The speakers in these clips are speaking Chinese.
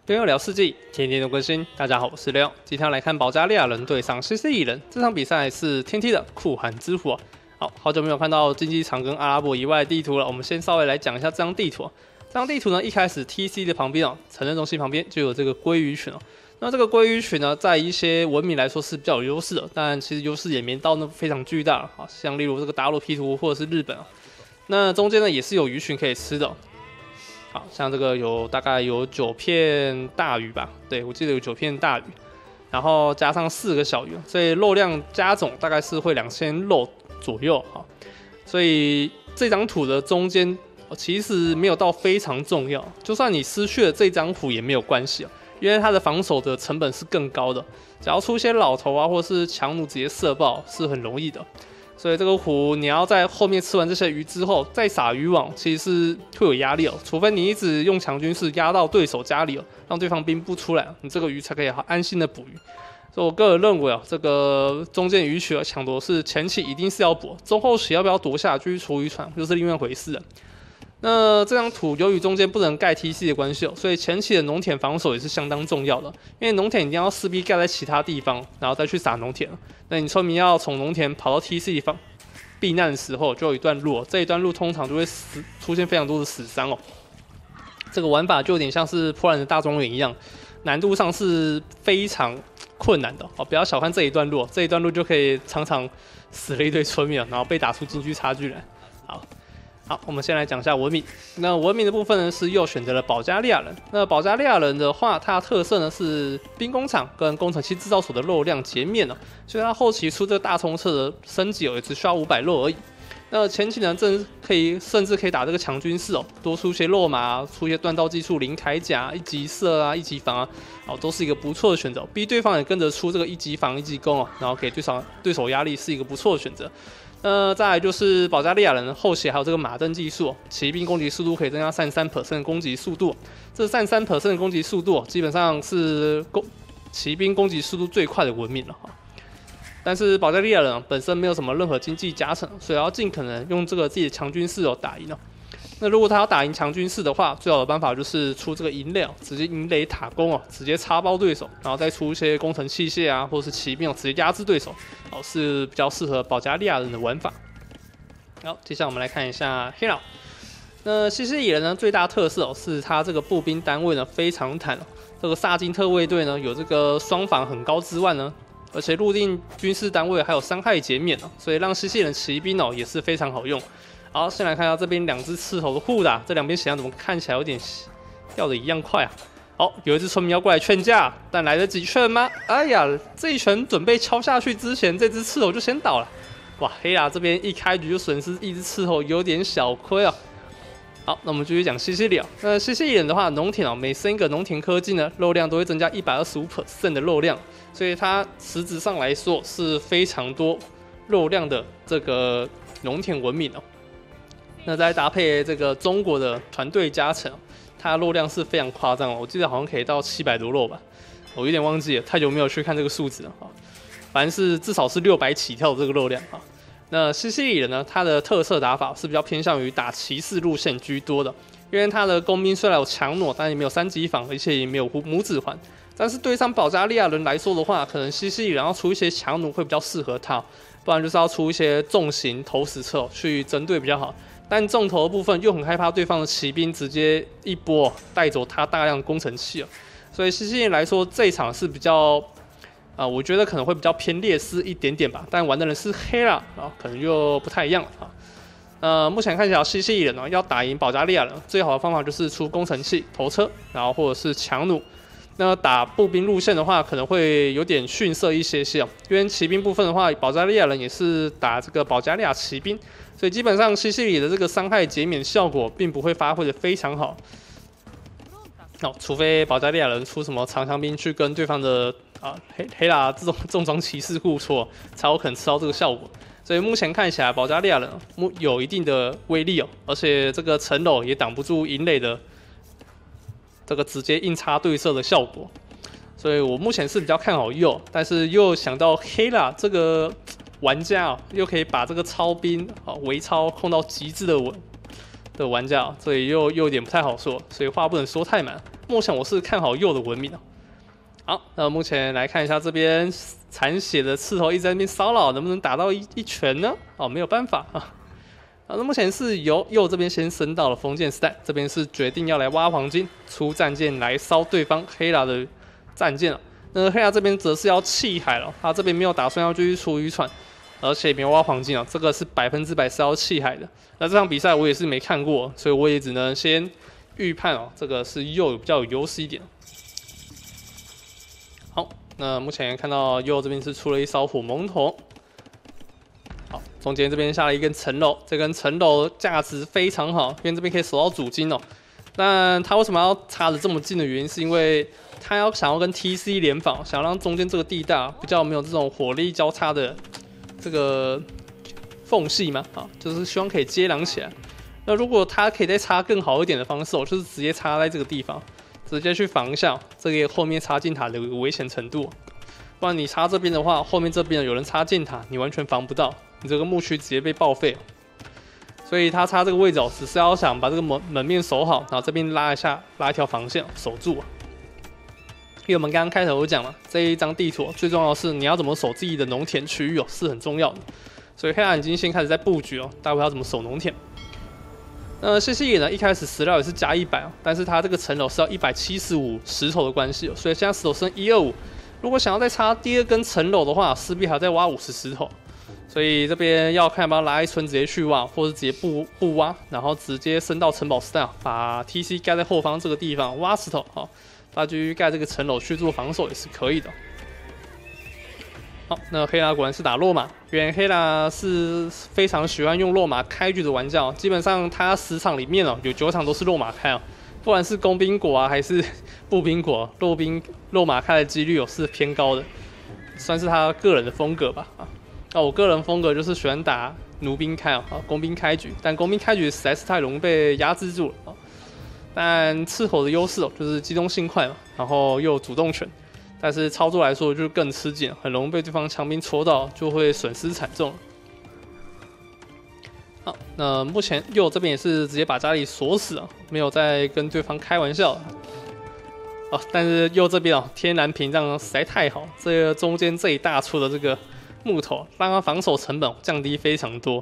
六六聊世纪，天天都更新。大家好，我是六。今天来看保加利亚人对上西西里人，这场比赛是天梯的酷寒之虎。好久没有看到竞技场跟阿拉伯以外的地图了，我们先稍微来讲一下这张地图。这张地图呢，一开始 TC 的旁边城镇中心旁边就有这个鲑鱼群。那这个鲑鱼群呢，在一些文明来说是比较有优势的，但其实优势也没到那非常巨大。像例如这个达罗 P 图或者是日本。那中间呢也是有鱼群可以吃的。好像这个大概有9片大鱼吧，对我记得有9片大鱼，然后加上4个小鱼，所以肉量加总大概是会2000肉左右。所以这张图的中间其实没有到非常重要，就算你失去了这张图也没有关系，因为它的防守的成本是更高的，只要出些老头啊或是强弩直接射爆是很容易的。所以这个湖你要在后面吃完这些鱼之后再撒渔网，其实是会有压力除非你一直用强军式压到对手家里让对方兵不出来，你这个鱼才可以安心的捕鱼。所以我个人认为这个中间鱼群抢夺是前期一定是要搏，中后期要不要夺下去除渔船就是另外一回事了。那这张图由于中间不能盖 TC 的关系所以前期的农田防守也是相当重要的，因为农田一定要势必盖在其他地方，然后再去撒农田。那你村民要从农田跑到 TC 地方避难的时候，就有一段路这一段路通常就会出现非常多的死伤这个玩法就有点像是波兰的大庄园一样，难度上是非常困难的不要小看这一段路，这一段路就可以常常死了一堆村民然后被打出经济差距来。好，我们先来讲一下文明。那文明的部分呢，是又选择了保加利亚人。那保加利亚人的话，它的特色呢是兵工厂跟工程器制造所的肉量截面所以它后期出这个大冲刺的升级也只需要500肉而已。那前期呢，甚至可以打这个强军式多出一些肉马出一些锻造技术、零铠甲、一级射啊、一级防都是一个不错的选择。逼对方也跟着出这个一级防、一级攻然后给对手压力是一个不错的选择。再来就是保加利亚人后期还有这个马镫技术骑兵攻击速度可以增加33% 的攻击速度。这33% 的攻击速度基本上是骑兵攻击速度最快的文明了但是保加利亚人本身没有什么任何经济加成，所以要尽可能用这个自己的强军式打赢那如果他要打赢强军式的话，最好的办法就是出这个银垒直接银垒塔攻直接插爆对手，然后再出一些工程器械或者是骑兵直接压制对手是比较适合保加利亚人的玩法。好，接下来我们来看一下黑佬。那西西里人呢，最大特色是他这个步兵单位呢非常坦这个萨金特卫队呢有这个双防很高之外呢，而且陆地军事单位还有伤害减免所以让西西里人骑兵也是非常好用。好，先来看到这边2只刺头的互打，这两边血量怎么看起来有点掉的一样快好，有一只村民要过来劝架，但来得及劝吗？哎呀，这一拳准备敲下去之前，这只刺头就先倒了。哇，黑牙这边一开局就损失一只刺头，有点小亏好，那我们继续讲西西里那西西里人的话，农田每升一个农田科技呢，肉量都会增加125% 的肉量，所以它实质上来说是非常多肉量的这个农田文明那再搭配这个中国的团队加成，它肉量是非常夸张我记得好像可以到700多肉吧，我有点忘记了，太久没有去看这个数字了反正是至少是600起跳的这个肉量那西西里人呢，它的特色打法是比较偏向于打骑士路线居多的，因为它的工兵虽然有强弩，但也没有3级防，而且也没有拇指环。但是对上保加利亚人来说的话，可能西西里人要出一些强弩会比较适合他，不然就是要出一些重型投石车去针对比较好。但重头的部分又很害怕对方的骑兵直接一波带走他大量的工程器所以西西里来说这一场是比较我觉得可能会比较偏劣势一点点吧，但玩的人是黑了可能就不太一样了目前看起来西西里人要打赢保加利亚人，最好的方法就是出工程器、头车，然后或者是强弩。那打步兵路线的话，可能会有点逊色一些因为骑兵部分的话，保加利亚人也是打这个保加利亚骑兵，所以基本上西西里的这个伤害减免效果并不会发挥的非常好除非保加利亚人出什么长枪兵去跟对方的黑拉这种重装骑士互戳，才有可能吃到这个效果。所以目前看起来，保加利亚人有一定的威力而且这个城楼也挡不住营垒的这个直接硬插对射的效果。所以我目前是比较看好右，但是又想到黑拉这个玩家又可以把这个超兵微超控到极致的玩家所以又有点不太好说，所以话不能说太满目前我是看好右的文明哦。好，那目前来看一下这边残血的刺头一直在那边骚扰，能不能打到一拳呢？哦，没有办法啊。那目前是由右这边先升到了封建时代，这边是决定要来挖黄金，出战舰来烧对方黑拉的战舰了。那黑拉这边则是要弃海了，他这边没有打算要继续出渔船，而且也没有挖黄金啊，这个是100%是要弃海的。那这场比赛我也是没看过，所以我也只能先预判哦，这个是右比较有优势一点。好，那目前看到右这边是出了一艘火蒙头，好，中间这边下了一根层楼，这根层楼价值非常好，因为这边可以守到主金哦。但他为什么要插得这么近的原因，是因为他想要跟 TC 联防，想让中间这个地带比较没有这种火力交叉的这个缝隙嘛，啊，就是希望可以接壤起来。那如果他可以再插更好一点的方式，就是直接插在这个地方。直接去防一下这个后面插进塔的危险程度，不然你插这边的话，后面这边有人插进塔，你完全防不到，你这个牧区直接被报废。所以他插这个位置哦，只是要想把这个门面守好，然后这边拉一条防线守住。因为我们刚刚开头有讲嘛，这一张地图最重要的是你要怎么守自己的农田区域哦，是很重要的。所以黑暗已经先开始在布局哦，待会要怎么守农田。西西里呢，一开始石料也是加100哦，但是它这个层楼是要175石头的关系哦，所以现在石头剩125。如果想要再插第二根层楼的话，势必还要再挖50石头，所以这边要看要不要拉一村直接去挖，或者直接不挖，然后直接升到城堡时代，把 TC 盖在后方这个地方挖石头哦，大家继续盖这个层楼去做防守也是可以的。好，那黑拉果然是打落马，因为黑拉是非常喜欢用落马开局的玩家，基本上他10场里面哦，有9场都是落马开哦，不管是工兵国啊还是步兵国，落马开的几率是偏高的，算是他个人的风格吧啊。那我个人风格就是喜欢打弩兵开啊，工兵开局，但工兵开局实在是太容易被压制住了啊。但斥候的优势哦，就是机动性快嘛，然后又有主动权。但是操作来说就更吃紧，很容易被对方强兵戳到，就会损失惨重。好，那目前右这边也是直接把家里锁死啊，没有在跟对方开玩笑哦。但是右这边哦，天然屏障实在太好，这个中间这一大簇的这个木头，让它防守成本降低非常多。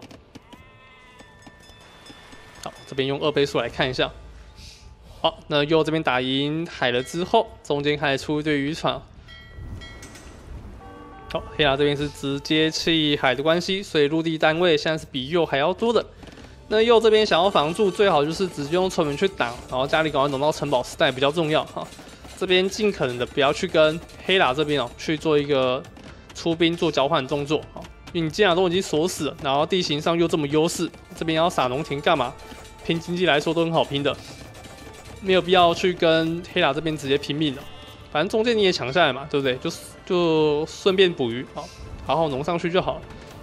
好，这边用2倍速来看一下。好，那右这边打赢海了之后，中间开始出一堆渔船。好，黑拉这边是直接弃海的关系，所以陆地单位现在是比右还要多的。那右这边想要防住，最好就是直接用村民去挡，然后家里赶快弄到城堡时代比较重要哈。这边尽可能的不要去跟黑拉这边哦去做一个出兵做交换动作啊，因为你既然都已经锁死了，然后地形上又这么优势，这边要撒农田干嘛？拼经济来说都很好拼的。没有必要去跟黑拉这边直接拼命了，反正中间你也抢下来嘛，对不对？就顺便捕鱼，好好农上去就好了。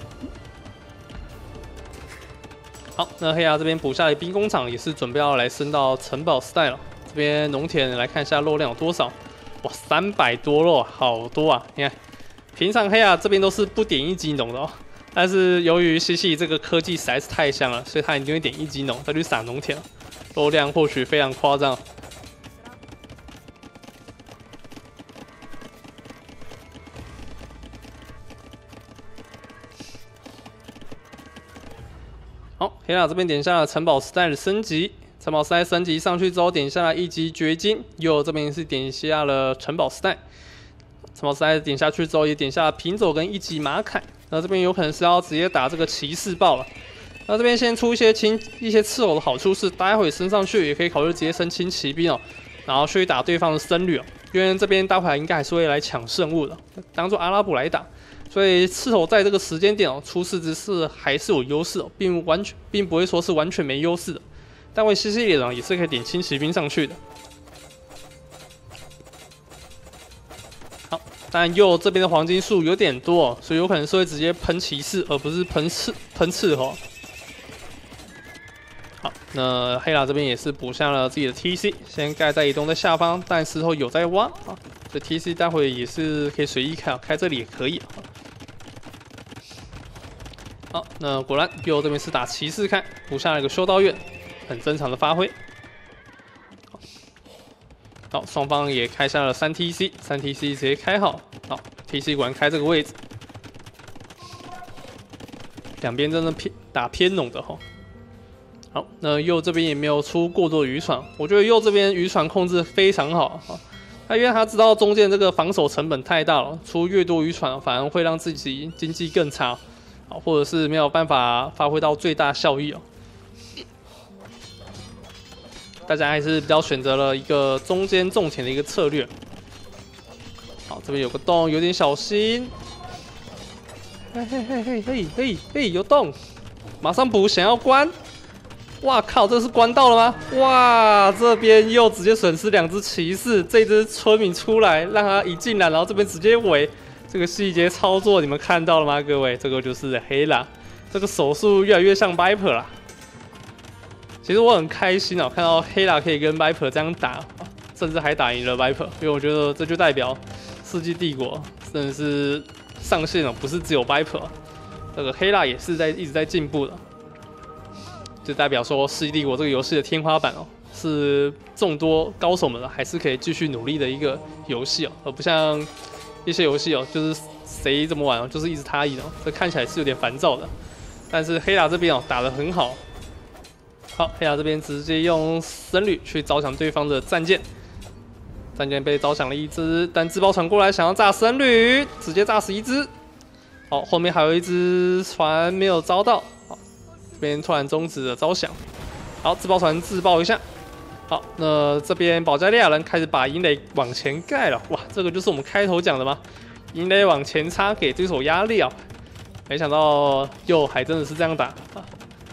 好，那黑拉这边补下来兵工厂也是准备要来升到城堡时代了。这边农田来看一下肉量有多少，哇，300多肉，好多啊！你看，平常黑拉这边都是不点1级农的哦，但是由于西西这个科技实在是太香了，所以他一定会点1级农，再去撒农田了。肉量或许非常夸张。好，黑拉这边点下了城堡时代的升级，城堡时代升级上去之后，点下了1级掘金，右这边是点下了城堡时代，城堡时代点下去之后，也点下了平走跟1级马凯。那这边有可能是要直接打这个骑士豹了。那这边先出一些刺偶的好处是，待会升上去也可以考虑直接升轻骑兵哦，然后去打对方的僧侣哦，因为这边待会应该还是会来抢圣物的，当做阿拉伯来打，所以刺偶在这个时间点哦出世之势还是有优势哦，并不会说是完全没优势的。但为西西里人也是可以点轻骑兵上去的。好，但右这边的黄金数有点多哦，所以有可能是会直接喷骑士，而不是喷刺吼。好，那黑拉这边也是补下了自己的 TC， 先盖在移动在下方，但石头有在挖啊，这 TC 待会也是可以随意开，开这里也可以。好，那果然右这边是打骑士开，补下了一个修道院，很正常的发挥。 好，双方也开下了3TC，3TC 直接开好。好 ，TC 果然开这个位置，两边真的打偏农的哈。好，那右这边也没有出过多的渔船，我觉得右这边渔船控制非常好啊。那因为他知道中间这个防守成本太大了，出越多渔船反而会让自己经济更差，或者是没有办法发挥到最大效益哦。大家还是比较选择了一个中间种田的一个策略。好，这边有个洞，有点小心。嘿，有洞，马上补，想要关。哇靠，这是关到了吗？哇，这边又直接损失2只骑士，这只村民出来让他一进来，然后这边直接围。这个细节操作你们看到了吗？各位，这个就是黑啦，这个手速越来越像 Viper 啦。其实我很开心哦，看到黑啦可以跟 Viper 这样打，甚至还打赢了 Viper， 因为我觉得这就代表世纪帝国真的是上线了，不是只有 Viper， 这个黑啦也是一直在进步的，就代表说世纪帝国这个游戏的天花板哦，是众多高手们还是可以继续努力的一个游戏哦，而不像一些游戏哦，就是谁怎么玩哦，就是一直他赢哦，这看起来是有点烦躁的。但是黑啦这边哦打得很好。好，黑啦这边直接用僧侣去招降对方的战舰，战舰被招降了1只，但自爆船过来想要炸僧侣，直接炸死1只。好，后面还有1只船没有招到，好，这边突然终止了招降。好，自爆船自爆一下。好，那这边保加利亚人开始把营垒往前盖了，哇，这个就是我们开头讲的吗？营垒往前插，给对手压力啊！没想到又还真的是这样打啊！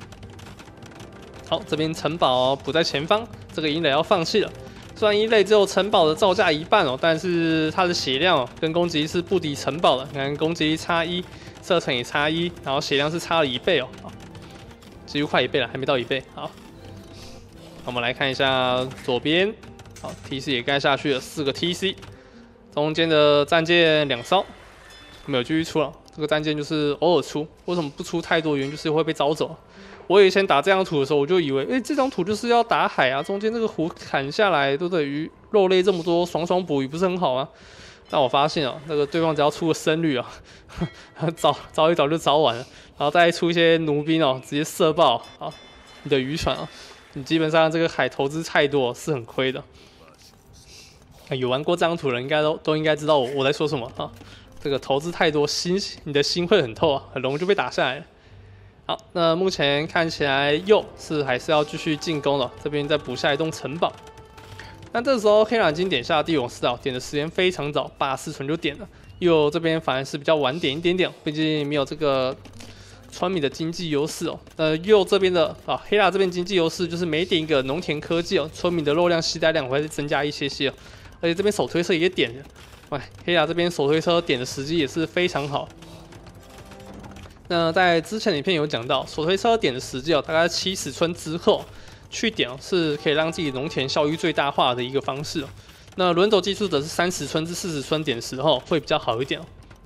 好，这边城堡补在前方，这个营垒要放弃了。虽然营垒只有城堡的造价1半哦，但是它的血量哦跟攻击力是不敌城堡的。你看攻击力差1，射程也差1，然后血量是差了1倍哦，几乎快1倍了，还没到1倍。好，我们来看一下左边，好 ，TC 也盖下去了4个 TC， 中间的战舰2艘没有继续出了。这个战舰就是偶尔出，为什么不出太多？原因就是会被招走。我以前打这张图的时候，我就以为，这张图就是要打海啊，中间这个湖砍下来都等于肉类这么多，爽爽捕鱼不是很好吗？但我发现那个对方只要出个僧侣啊，早一早就早完了，然后再出一些弩兵哦，直接射爆啊你的渔船啊，你基本上这个海投资太多是很亏的。有玩过这张图的人应该都应该知道我在说什么啊。这个投资太多，你的心会很透啊，很容易就被打下来了。好，那目前看起来右是还是要继续进攻了，这边再补下一栋城堡。但这时候黑蓝已经点下帝勇士岛，点的时间非常早，84存就点了。右这边反而是比较晚点一点点，毕竟没有这个川米的经济优势哦。右这边的黑蓝这边经济优势就是每点一个农田科技哦，村民的肉量携带量会增加一些些哦。而且这边手推车也点了，黑蓝这边手推车点的时机也是非常好。那在之前的影片有讲到，手推车点的时机大概70村之后去点是可以让自己农田效益最大化的一个方式哦。那轮轴技术则是30村至40村点的时候会比较好一点哦。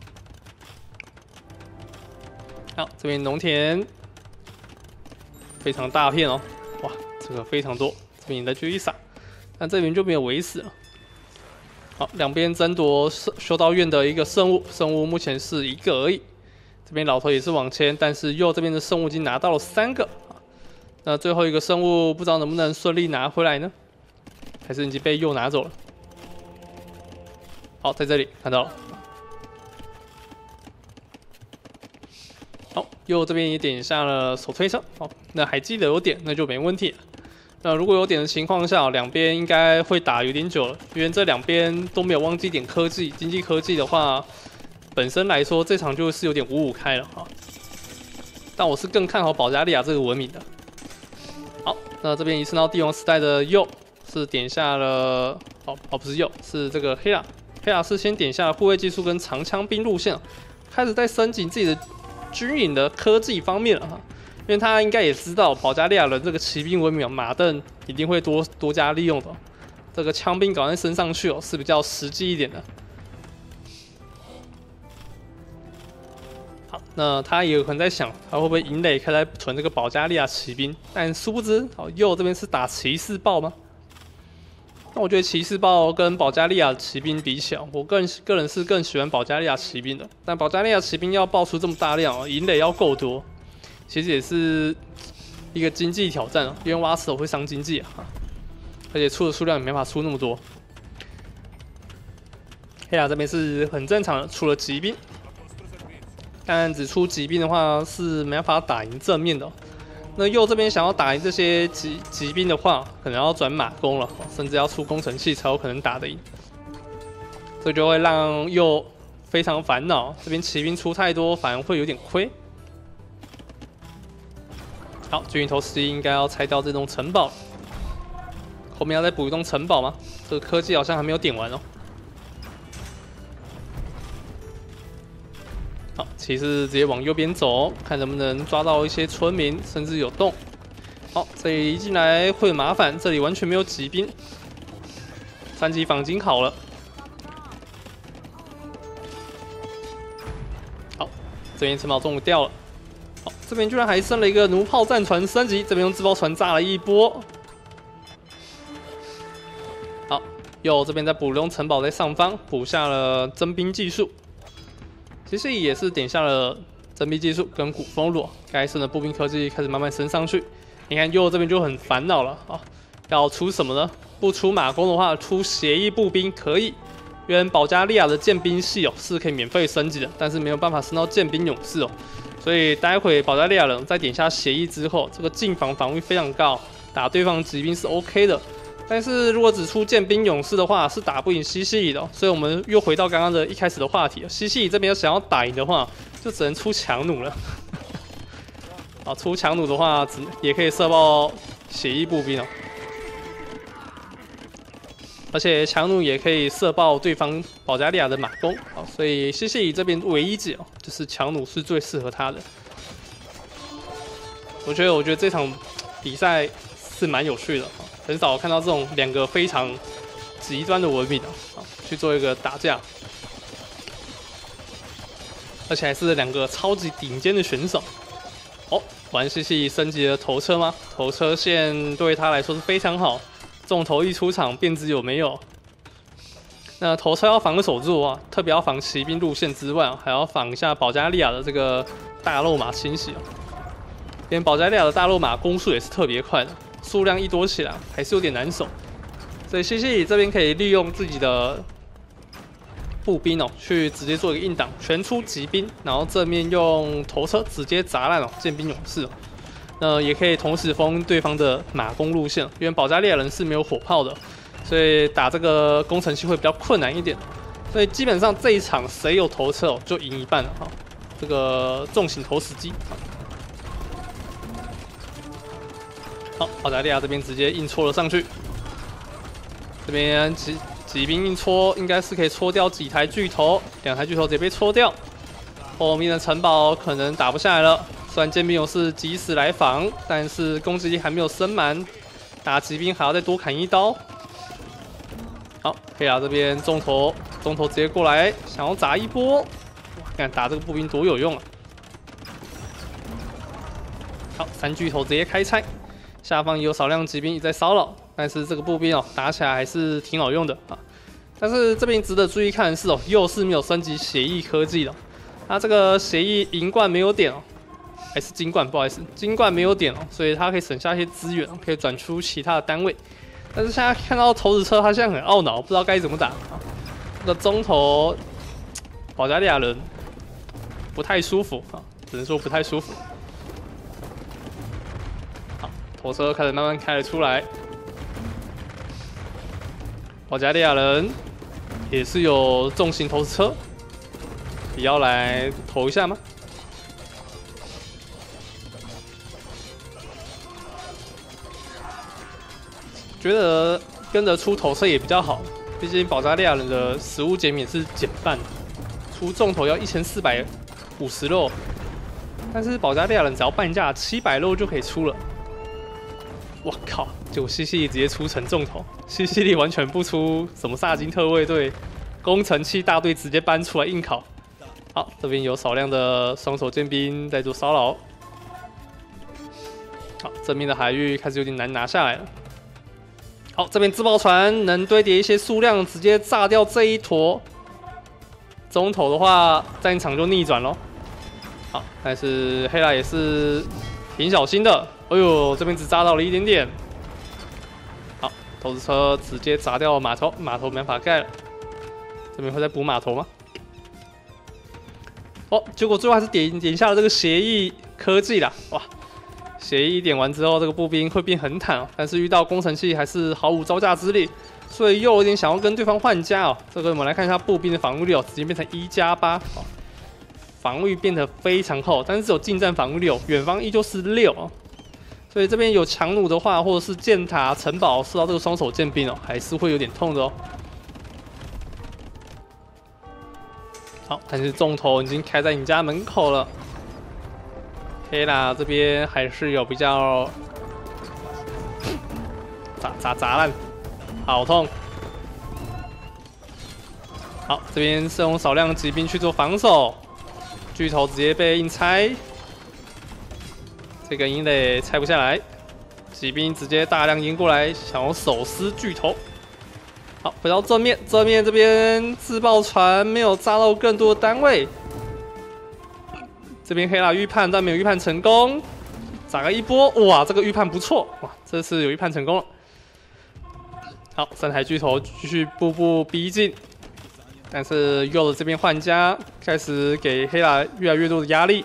好，这边农田非常大片哦，哇，这个非常多，这边也在继续撒，但这边就没有围死了。好，两边争夺修道院的一个圣物，圣物目前是1个而已。这边老头也是往前，但是右这边的圣物已经拿到了3个。那最后一个圣物不知道能不能顺利拿回来呢？还是已经被右拿走了？好，在这里看到了。好，右这边也点下了手推车。好，那还记得有点，那就没问题了。那如果有点的情况下，两边应该会打有点久了，因为这两边都没有忘记点科技，经济科技的话。本身来说，这场就是有点5-5开了哈，但我是更看好保加利亚这个文明的。好，那这边一次到帝王时代的右是点下了，不是右，是这个黑拉，黑拉是先点下了护卫技术跟长枪兵路线，开始在升级自己的军营的科技方面了哈，因为他应该也知道保加利亚人这个骑兵文明马镫一定会多加利用的，这个枪兵赶快升上去是比较实际一点的。好，那他也有可能在想，他会不会营垒开始囤这个保加利亚骑兵？但殊不知，右这边是打骑士豹吗？ 那我觉得骑士豹跟保加利亚骑兵比起来，我个人是更喜欢保加利亚骑兵的。但保加利亚骑兵要爆出这么大量营垒要够多，其实也是一个经济挑战因为挖石头会伤经济而且出的数量也没法出那么多。黑亚这边是很正常的，出了骑兵，但只出骑兵的话是没办法打赢正面的。那右这边想要打赢这些骑兵的话，可能要转马弓了，甚至要出工程器才有可能打得赢。这就会让右非常烦恼，这边骑兵出太多，反而会有点亏。好，军营投石机应该要拆掉这栋城堡，后面要再补一栋城堡吗？这个科技好像还没有点完哦。好，骑士直接往右边走，看能不能抓到一些村民，甚至有洞。好，这里一进来会很麻烦，这里完全没有骑兵。3级仿金好了。好，这边城堡中午掉了。好，这边居然还剩了一个弩炮战船升级，这边用自爆船炸了一波。好，右这边再补龙城堡在上方，补下了征兵技术。其实也是点下了征兵技术跟古风路，该剩的步兵科技开始慢慢升上去。你看右这边就很烦恼了啊，要出什么呢？不出马弓的话，出协议步兵可以，因为保加利亚的剑兵系是可以免费升级的，但是没有办法升到剑兵勇士所以待会保加利亚人在点下协议之后，这个近防防御非常高，打对方骑兵是 OK 的。但是如果只出剑兵勇士的话，是打不赢西西里的所以我们又回到刚刚的一开始的话题西西里这边想要打赢的话，就只能出强弩了。好，出强弩的话，也可以射爆协议步兵而且强弩也可以射爆对方保加利亚的马弓所以西西里这边唯一解就是强弩是最适合他的。我觉得这场比赛是蛮有趣的很少看到这种2个非常极端的文明去做一个打架，而且还是2个超级顶尖的选手。玩西西里升级了头车吗？头车线对他来说是非常好，重头一出场便知有没有。那头车要防守住特别要防骑兵路线之外还要防一下保加利亚的这个大肉马侵袭因为保加利亚的大肉马攻速也是特别快的。数量一多起来还是有点难守，所以西西里这边可以利用自己的步兵去直接做一个硬挡，全出骑兵，然后正面用头车直接砸烂剑兵勇士也可以同时封对方的马弓路线，因为保加利亚人是没有火炮的，所以打这个工程器会比较困难一点。所以基本上这一场谁有头车就赢一半了这个重型投石机。好，保加利亚这边直接硬戳了上去，这边骑兵硬戳，应该是可以戳掉几台巨头，2台巨头直接被戳掉。后面的城堡可能打不下来了，虽然剑兵勇士及时来防，但是攻击力还没有升满，打骑兵还要再多砍1刀。好，黑亚这边中头直接过来，想要砸一波，看打这个步兵多有用好，3巨头直接开拆。下方也有少量骑兵在骚扰，但是这个步兵打起来还是挺好用的但是这边值得注意看的是又是没有升级协议科技的，它这个协议银冠没有点还是金冠，不好意思，金冠没有点所以它可以省下一些资源，可以转出其他的单位。但是现在看到投石车，它现在很懊恼，不知道该怎么打这个中投保加利亚人不太舒服只能说不太舒服。火车开始慢慢开了出来，保加利亚人也是有重型投石车，也要来投一下吗？觉得跟着出投车也比较好，毕竟保加利亚人的食物减免是减半，出重头要1450肉，但是保加利亚人只要半价700肉就可以出了。我靠！结果西西里直接出成重头，西西里完全不出什么萨金特卫队，工程器大队直接搬出来硬烤。好，这边有少量的双手剑兵在做骚扰。好，正面的海域开始有点难拿下来了。 好，这边自爆船能堆叠一些数量，直接炸掉这一坨。中投的话，战场就逆转咯。好，但是黑拉也是挺小心的。哎呦，这边只炸到了一点点。好，投资车直接砸掉码头，码头没办法盖了。这边会再补码头吗？哦，结果最后还是点下了这个协议科技啦。哇，协议点完之后，这个步兵会变很坦哦，但是遇到工程器还是毫无招架之力。所以又有点想要跟对方换家哦。这个我们来看一下步兵的防御力哦，直接变成1+8，防御变得非常厚，但是只有近战防御6，远方依旧是6哦。所以这边有强弩的话，或者是箭塔、城堡射到这个双手剑兵哦，还是会有点痛的哦。好，但是重头已经开在你家门口了。黑啦，这边还是有比较砸烂。好痛！好，这边是用少量的骑兵去做防守，巨头直接被硬拆，这个营垒拆不下来，骑兵直接大量迎过来，想要手撕巨头。好，回到正面这边自爆船没有炸到更多的单位，这边黑拉预判但没有预判成功，砸个一波，哇，这个预判不错，哇，这次有预判成功了。好，3台巨头继续步步逼近，但是右的这边换家开始给黑拉越来越多的压力。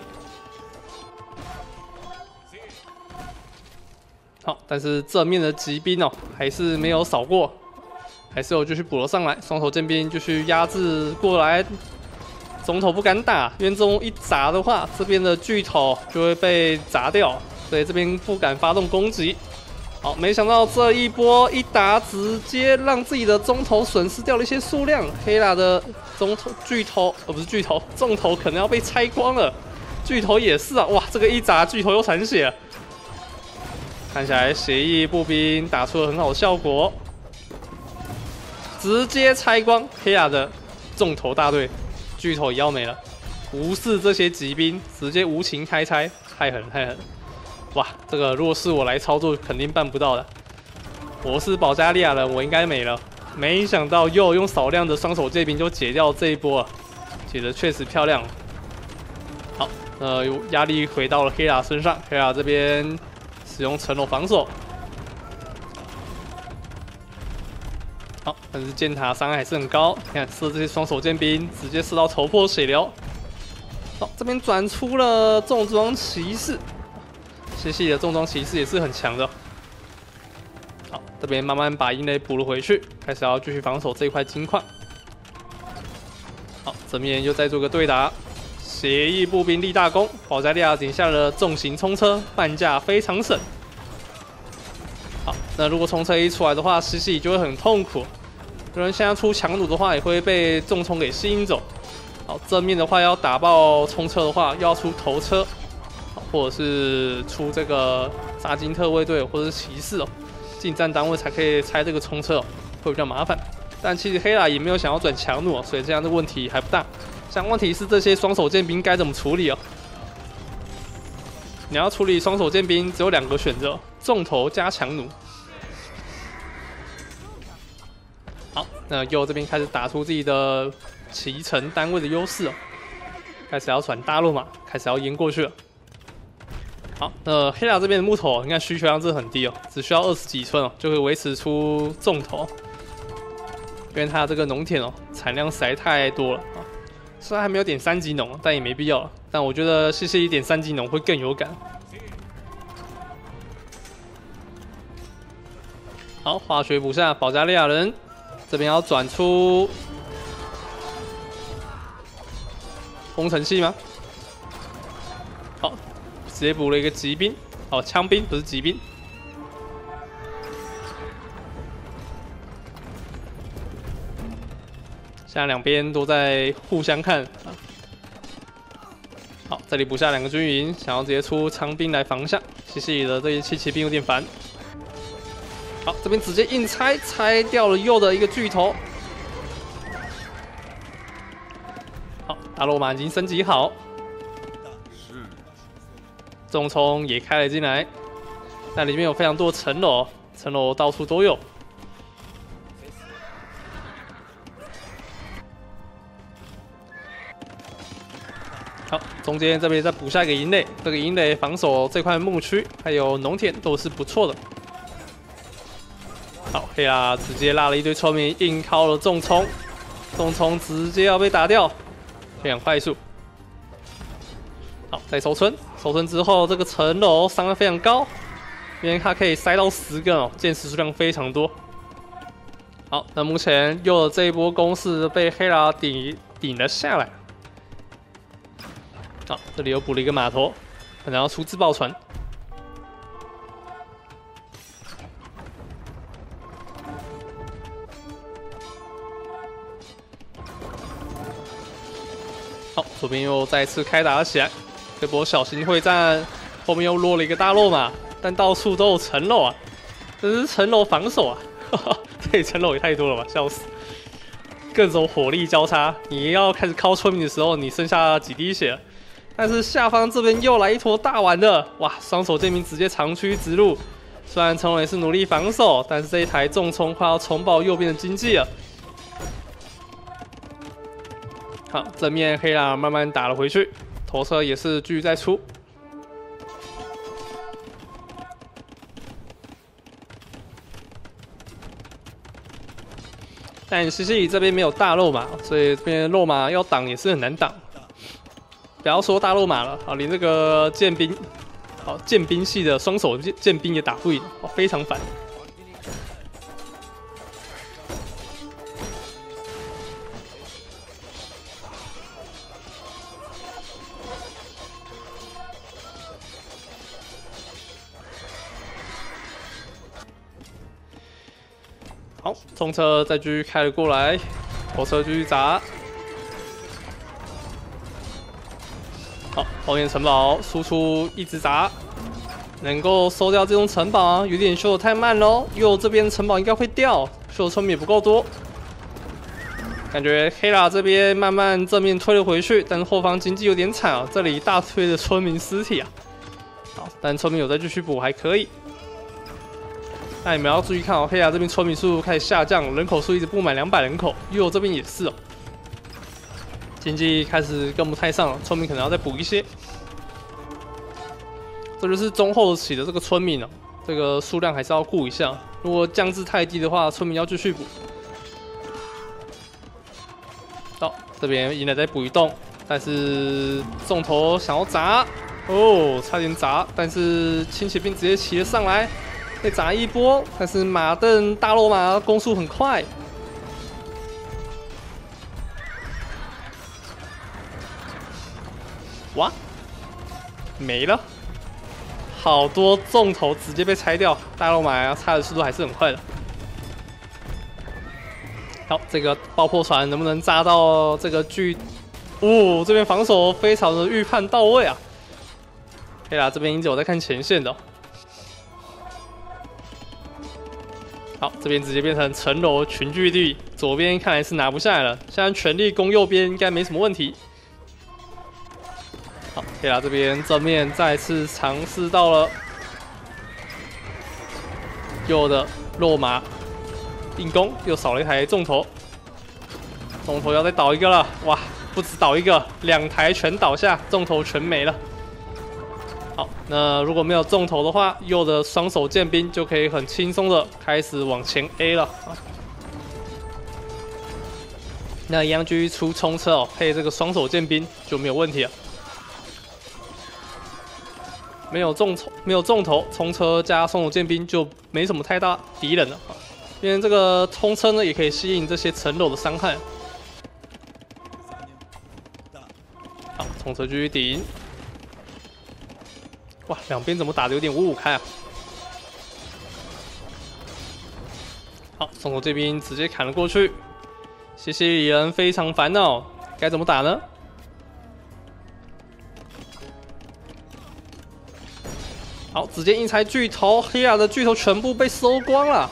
好，但是正面的骑兵哦还是没有扫过，还是有继续补了上来，双头剑兵继续压制过来。中头不敢打，因为中一砸的话，这边的巨头就会被砸掉，所以这边不敢发动攻击。好，没想到这一波一打，直接让自己的中头损失掉了一些数量。黑拉的中头巨头，不是巨头，重头可能要被拆光了。巨头也是啊，哇，这个一砸巨头又残血了。看起来协议步兵打出了很好的效果，直接拆光黑拉的重头大队，巨头也要没了。无视这些骑兵，直接无情开拆，太狠太狠！哇，这个如果是我来操作，肯定办不到的。我是保加利亚人，我应该没了。没想到又用少量的双手剑兵就解掉这一波了，解得确实漂亮。好，压力回到了黑拉身上，黑拉这边使用城楼防守。好，但是箭塔伤害还是很高，你看射这些双手剑兵，直接射到头破血流。好，这边转出了重装骑士。西西的重装骑士也是很强的。好，这边慢慢把营垒补了回去，开始要继续防守这一块金矿。好，正面又再做个对打，协议步兵立大功，保加利亚顶下了重型冲车，半价非常省。好，那如果冲车一出来的话，西西就会很痛苦。有人现在出强弩的话，也会被重冲给吸引走。好，正面的话要打爆冲车的话，又要出头车。或者是出这个沙金特卫队或者是骑士哦，近战单位才可以拆这个冲车哦，会比较麻烦。但其实黑拉也没有想要转强弩哦，所以这样的问题还不大。像问题是这些双手剑兵该怎么处理哦？你要处理双手剑兵，只有2个选择：重头加强弩。好，那右这边开始打出自己的骑乘单位的优势哦，开始要传大路马，开始要淹过去了。好，那黑拉这边的木头，你看需求量真的很低哦，只需要20几寸哦，就可以维持出重头。因为它这个农田哦，产量实在太多了啊。虽然还没有点3级农，但也没必要了。但我觉得谢谢一点3级农会更有感。好，化学补下，保加利亚人这边要转出工程器吗？好。直接补了一个骑兵，哦，枪兵不是骑兵。现在两边都在互相看。好，这里补下2个军营，想要直接出长兵来防下。西西里的这些骑骑兵有点烦。好，这边直接硬拆，拆掉了右的一个巨头。好，大罗马已经升级好。重冲也开了进来，那里面有非常多层楼，层楼到处都有。 好，中间这边再补下一个营垒，这个营垒防守这块牧区还有农田都是不错的。好，黑拉直接拉了一堆村民，硬靠了重冲，重冲直接要被打掉，非常快速。好，再收村，收村之后这个城楼伤害非常高，因为它可以塞到10个哦，箭矢数量非常多。好，那目前右的这一波攻势被黑拉顶了下来。好，这里又补了一个码头，可能要出自爆船。好，左边又再次开打了起来。这波小型会战后面又落了一个大肉马，但到处都有城楼啊，这是城楼防守啊！这里城楼也太多了吧，笑死！各种火力交叉，你要开始靠村民的时候，你剩下几滴血了。但是下方这边又来一坨大碗的，哇！双手剑兵直接长驱直入，虽然城楼也是努力防守，但是这一台重冲快要冲爆右边的经济了。好，正面黑拉慢慢打了回去，头车也是继续在出。但西西里这边没有大肉马，所以这边肉马要挡也是很难挡。不要说大肉马了，连这个剑兵，剑兵系的双手剑兵也打不赢，非常烦。好，重车再继续开了过来，火车继续砸。好，后面城堡输出一直砸，能够收掉这栋城堡啊，有点修的太慢喽。右这边城堡应该会掉，修的村民也不够多。感觉黑拉这边慢慢正面推了回去，但是后方经济有点惨啊，这里一大堆的村民尸体啊。好，但村民有再继续补，还可以。那你们要注意看哦，黑牙这边村民数开始下降，人口数一直不满200人口，右这边也是哦，经济开始跟不太上了，村民可能要再补一些。这就是中后期的这个村民哦，这个数量还是要顾一下，如果降至太低的话，村民要继续补。好，这边赢了再补一栋，但是重头想要砸，哦，差点砸，但是轻骑兵直接骑了上来。被砸一波，但是马镫大肉马攻速很快，哇，没了，好多重头直接被拆掉，大肉马拆的速度还是很快的。好，这个爆破船能不能炸到这个巨？哦，这边防守非常的预判到位啊！黑拉这边一直有在看前线的。好，这边直接变成城楼群聚地，左边看来是拿不下来了。现在全力攻右边应该没什么问题。好，黑拉这边正面再次尝试到了右的肉马硬攻，又少了一台重头，重头要再倒一个了。哇，不止倒一个，2台全倒下，重头全没了。好，那如果没有重头的话，右的双手剑兵就可以很轻松的开始往前 A 了。那一样继续出冲车哦，配这个双手剑兵就没有问题了。没有重头，冲车加双手剑兵就没什么太大敌人了。因为这个冲车呢，也可以吸引这些城楼的伤害。好，冲车继续顶。哇，两边怎么打的有点5-5开啊！好，松头这边直接砍了过去，西西里人非常烦恼，该怎么打呢？好，直接硬拆巨头，黑亚的巨头全部被收光了。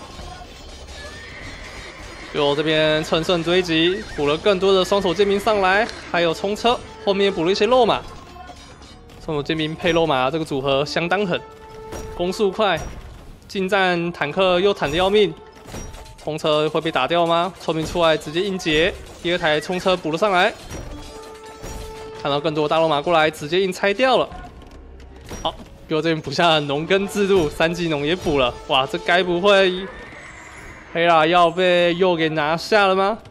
就这边乘胜追击，补了更多的双手剑兵上来，还有冲车，后面也补了一些肉马。双手剑兵配肉马这个组合相当狠，攻速快，近战坦克又坦得要命。冲车会被打掉吗？村民出来直接硬解，第2台冲车补了上来。 看到更多大罗马过来，直接硬拆掉了。好，右这边补下了农耕制度，3级农也补了。哇，这该不会黑啦要被右给拿下了吗？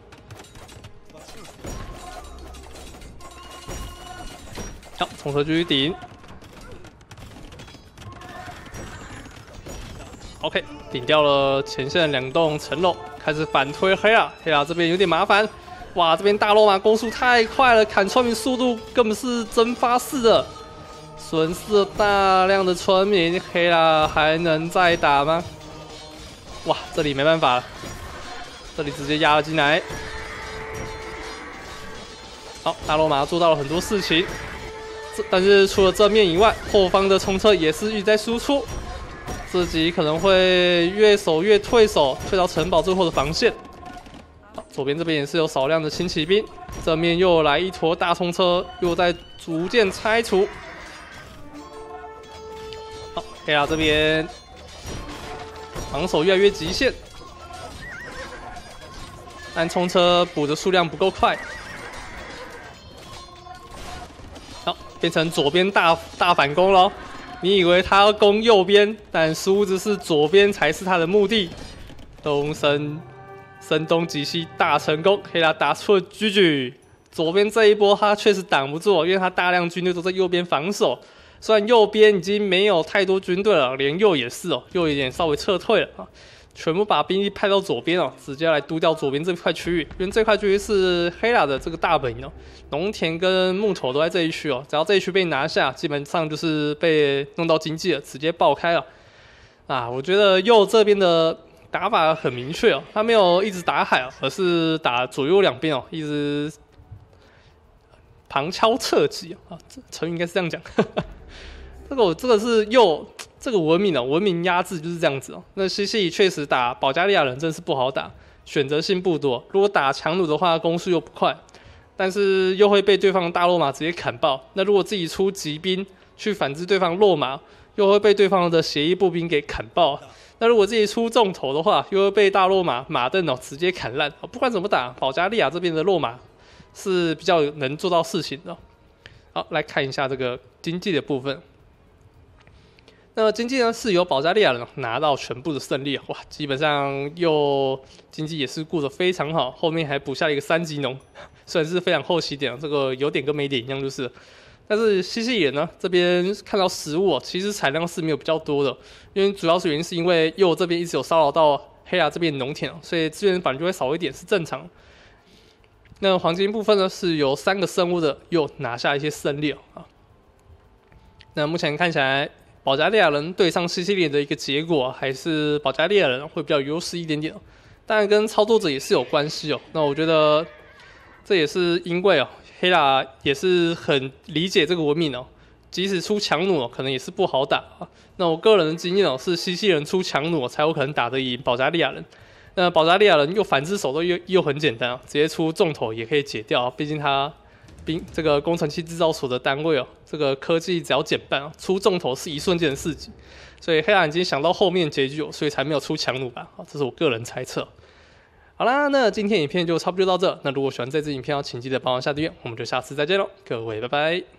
好，从头继续顶。OK， 顶掉了前线的2栋城楼，开始反推黑啦。黑啦这边有点麻烦。哇，这边大罗马攻速太快了，砍村民速度根本是蒸发式的，损失了大量的村民。黑啦还能再打吗？哇，这里没办法了，这里直接压了进来。好，大罗马做到了很多事情，但是除了正面以外，后方的冲车也是一直在输出。自己可能会越守越退守，退到城堡最后的防线。好，左边这边也是有少量的轻骑兵，正面又来一坨大冲车，又在逐渐拆除。好，黑啦这边防守越来越极限，但冲车补的数量不够快。好，变成左边大反攻咯。你以为他要攻右边，但殊不知是左边才是他的目的。声东击西，大成功，黑啦打出了GG。左边这一波他确实挡不住，因为他大量军队都在右边防守。虽然右边已经没有太多军队了，连右也是哦，右有点稍微撤退了啊。全部把兵力派到左边哦，直接来督掉左边这块区域，因为这块区域是黑啦的这个大本营哦，农田跟木头都在这一区哦，只要这一区被拿下，基本上就是被弄到经济了，直接爆开了。啊，我觉得右这边的打法很明确哦，他没有一直打海哦，而是打左右两边哦，一直旁敲侧击啊，成语应该是这样讲。这个是右。这个文明哦，文明压制就是这样子哦。那西西里确实打保加利亚人真是不好打，选择性不多。如果打强弩的话，攻速又不快，但是又会被对方大罗马直接砍爆。那如果自己出骑兵去反制对方落马，又会被对方的协议步兵给砍爆。那如果自己出重头的话，又会被大罗马马镫哦直接砍烂。不管怎么打，保加利亚这边的落马是比较能做到事情的。好，来看一下这个经济的部分。那么经济呢是由保加利亚人拿到全部的胜利，哇，基本上又经济也是顾得非常好，后面还补下了一个3级农，虽然是非常后期点，这个有点跟没点一样就是。但是西西里人呢这边看到食物其实产量是没有比较多的，因为主要是原因是因为右这边一直有骚扰到黑亚这边农田，所以资源反而就会少一点是正常。那黄金部分呢是由3个生物的又拿下一些胜利啊。那目前看起来。保加利亚人对上西西里的一个结果，还是保加利亚人会比较有优势一点点，当然跟操作者也是有关系哦。那我觉得这也是因为黑啦也是很理解这个文明哦，即使出强弩可能也是不好打。那我个人的经验是西西人出强弩才有可能打得赢保加利亚人。那保加利亚人又反制手段又很简单直接出重头也可以解掉，毕竟他。这个工程器制造所的单位这个科技只要减半出重头是一瞬间的事情，所以黑暗已经想到后面结局所以才没有出强弩吧，这是我个人猜测。好啦，那今天影片就差不多到这。那如果喜欢这支影片请记得帮我下订阅，我们就下次再见喽，各位拜拜。